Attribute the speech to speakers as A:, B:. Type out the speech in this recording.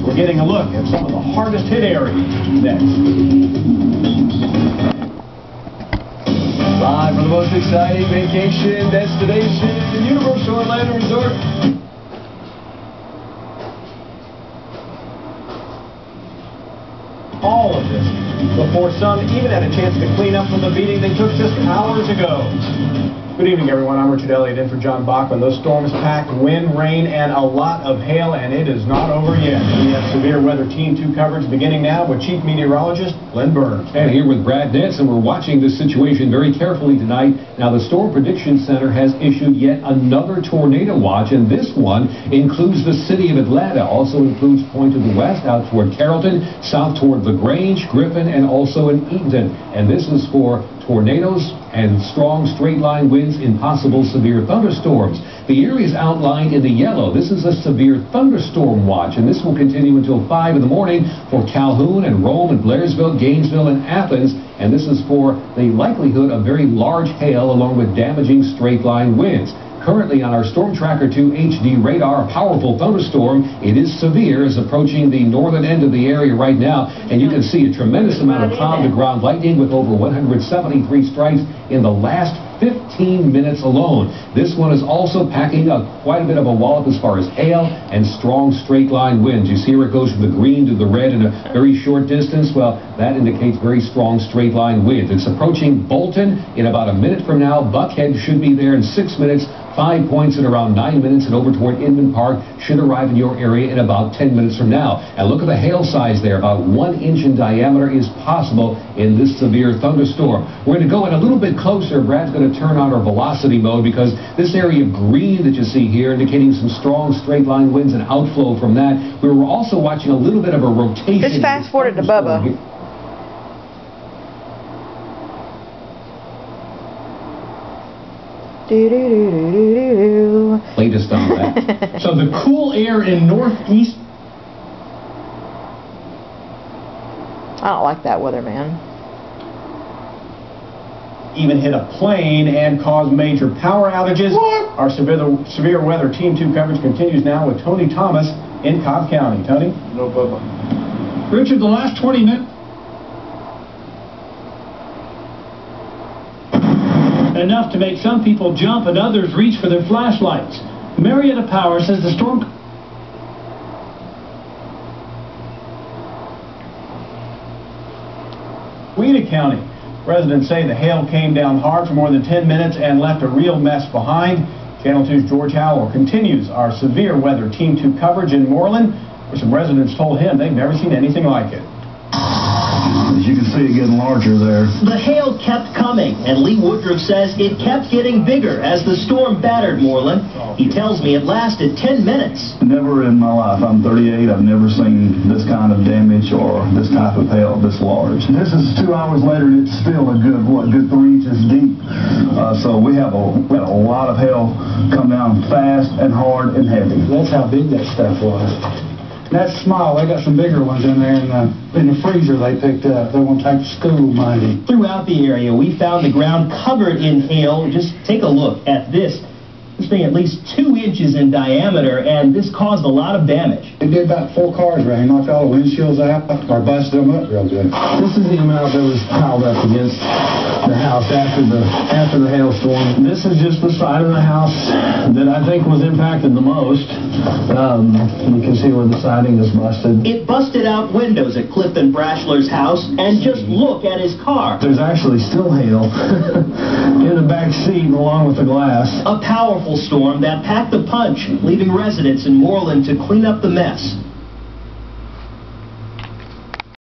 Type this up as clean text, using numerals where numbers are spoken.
A: We're getting a look at some of the hardest hit areas next.
B: Live from the most exciting vacation destination, the Universal Orlando Resort.
A: All of this before some even had a chance to clean up from the beating they took just hours ago. Good evening, everyone. I'm Richard Elliott in for John Bachman. Those storms packed wind, rain, and a lot of hail, and it is not over yet. We have severe weather Team 2 coverage beginning now with Chief Meteorologist Glenn Burns.
C: And here with Brad Nance, and we're watching this situation very carefully tonight. Now, the Storm Prediction Center has issued yet another tornado watch, and this one includes the city of Atlanta, also includes Point to the west, out toward Carrollton, south toward LaGrange, Griffin, and also in Eatonton. And this is for tornadoes and strong straight-line winds in possible severe thunderstorms. The area is outlined in the yellow. This is a severe thunderstorm watch, and this will continue until 5 in the morning for Calhoun and Rome and Blairsville, Gainesville, and Athens. And this is for the likelihood of very large hail along with damaging straight-line winds. Currently on our Storm Tracker 2 HD radar, a powerful thunderstorm. It is severe, is approaching the northern end of the area right now, and you can see a tremendous amount of cloud-to-ground lightning with over 173 strikes in the last 15 minutes alone. This one is also packing quite a bit of a wallop as far as hail and strong straight-line winds. You see where it goes from the green to the red in a very short distance? Well, that indicates very strong straight-line winds. It's approaching Bolton in about a minute from now. Buckhead should be there in 6 minutes. 5 Points in around 9 minutes, and over toward Inman Park should arrive in your area in about 10 minutes from now. And look at the hail size there. About 1 inch in diameter is possible in this severe thunderstorm. We're going to go in a little bit closer. Brad's going to turn on our velocity mode because this area of green that you see here indicating some strong straight line winds and outflow from that. We were also watching a little bit of a rotation.
D: Just fast forward to Bubba.
C: Latest on that.
A: So the cool air in northeast.
D: I don't like that weather, man.
A: Even hit a plane and cause major power outages. What? Our severe weather Team 2 coverage continues now with Tony Thomas in Cobb County. Tony?
E: No problem.
A: Richard, the last 20 minutes. Enough to make some people jump and others reach for their flashlights. Marietta Power says the storm... Weena County. Residents say the hail came down hard for more than 10 minutes and left a real mess behind. Channel 2's George Howell continues our severe weather Team 2 coverage in Moreland, where some residents told him they've never seen anything like it.
E: As you can see, it getting larger there.
F: The hail kept coming, and Lee Woodruff says it kept getting bigger as the storm battered Moreland. He tells me it lasted 10 minutes.
E: Never in my life, I'm 38, I've never seen this kind of damage or this type of hail this large. This is 2 hours later, and it's still a good 3 inches deep. So we had a lot of hail come down fast and hard and heavy.
G: That's how big that stuff was. That's small. They got some bigger ones in there in the freezer they picked up. They want to take to school Monday.
F: Throughout the area, we found the ground covered in hail. Just take a look at this. This thing at least 2 inches in diameter, and this caused a lot of damage.
G: It did about 4 cars right. Knocked all the windshields out or busted them up real good. This is the amount that was piled up against the house after the hailstorm.
A: This is just the side of the house that I think was impacted the most. You can see where the siding is busted.
F: It busted out windows at Clifton Brashler's house, and just look at his car.
A: There's actually still hail in the back seat along with the glass.
F: A powerful storm that packed a punch, leaving residents in Moreland to clean up the mess.